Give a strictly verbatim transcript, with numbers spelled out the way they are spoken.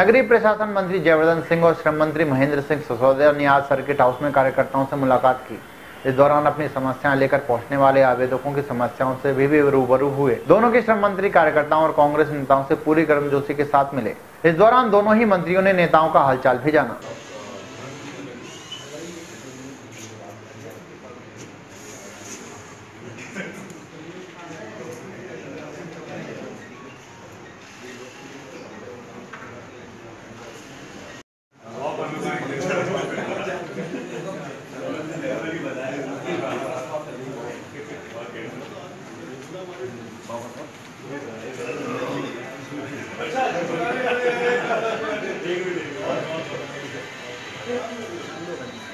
नगरीय प्रशासन मंत्री जयवर्धन सिंह और श्रम मंत्री महेंद्र सिंह सिसोदिया ने आज सर्किट हाउस में कार्यकर्ताओं से मुलाकात की। इस दौरान अपनी समस्याएं लेकर पहुंचने वाले आवेदकों की समस्याओं से भी, भी रूबरू हुए। दोनों के श्रम मंत्री कार्यकर्ताओं और कांग्रेस नेताओं से पूरी गर्मजोशी के साथ मिले। इस दौरान दोनों ही मंत्रियों ने नेताओं का हालचाल भी जाना। अच्छा